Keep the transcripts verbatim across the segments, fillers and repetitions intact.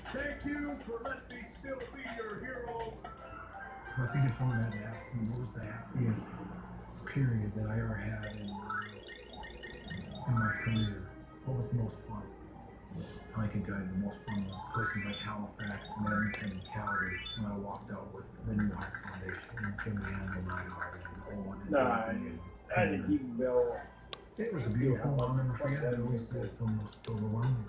Thank you for letting me still be your hero. I think if someone had to ask me what was the happiest period that I ever had in, in my career, what was the most fun? I can tell you the most fun was places like Halifax, and Edmonton, and Calgary when I walked out with the New Heart Foundation and Jimmy Handel, Reinhardt, and Owen, and Nah, Davey, I and think you can go. it was a beautiful one. I'll never forget it. It was, it's almost overwhelming.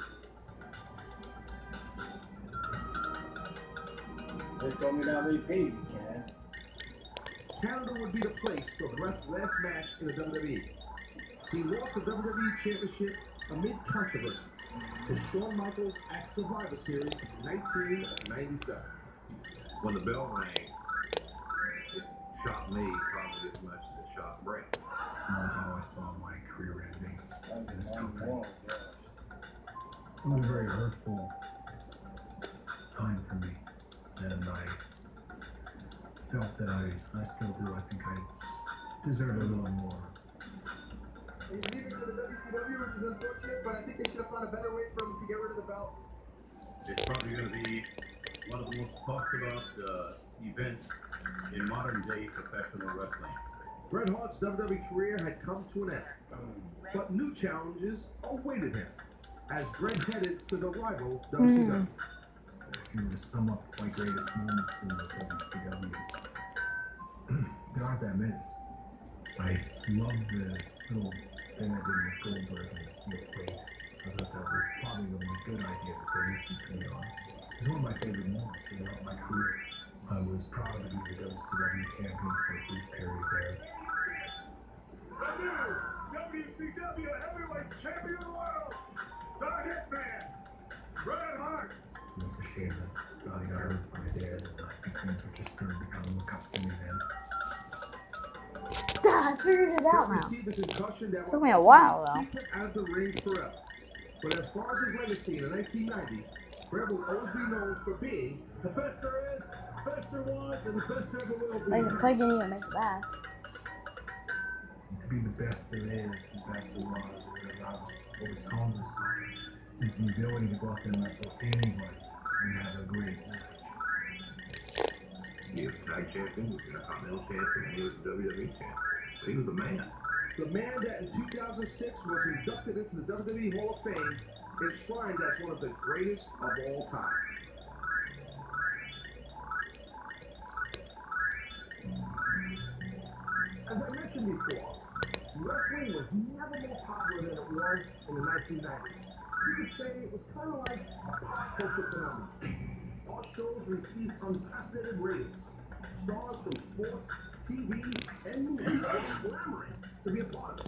They told me how many pays you can. Canada would be the place for Bret's last match in the W W E. He lost the W W E Championship amid controversy to Shawn Michaels at Survivor Series nineteen ninety-seven. When the bell rang, it shocked me probably as much as it shocked Brett. It's not how I saw my career ending in this company. It was a very hurtful time for me, and I felt that I, I still do. I think I deserve a little more. He's leaving for the W C W, which is unfortunate, but I think they should have found a better way for him to get rid of the belt. It's probably going to be one of the most talked about uh, events in modern day professional wrestling. Bret Hart's W W E career had come to an end, but new challenges awaited him as Bret headed to the rival W C W. Mm. If you were to sum up my greatest moments in the W C W, there aren't that many. I love the little thing I did with Goldberg and the steel plate. I thought that was probably the only good idea that they listened to me on. It was one of my favorite moments throughout my career. I was proud to be the W C W champion for a brief period there. The new W C W Heavyweight Champion of the World, the Hitman, Bret Hart. It was a shame that I got hurt when I did, and I think things were just starting to become a cup to me then. I figured it out now. Received a concussion that Took me a while though. keep him out of the ring forever. But as far as his legacy in the nineteen nineties, Bret will always be known for being the best there is, best there was, and the best there ever will be. Like the play didn't even make it back. To be the best there is, the best there was, or whatever I was always calling myself, is the ability to go out there and wrestle anybody and have a great match. He was tag champion, he was a continental champion, and he was the W W E champion. So he was the man. The man that in two thousand six was inducted into the W W E Hall of Fame, enshrined as one of the greatest of all time. As I mentioned before, wrestling was never more popular than it was in the nineteen nineties. You could say it was kind of like a pop culture phenomenon. Our shows received unprecedented ratings. Stars from sports, T V, and movies were clamoring to be a part of it.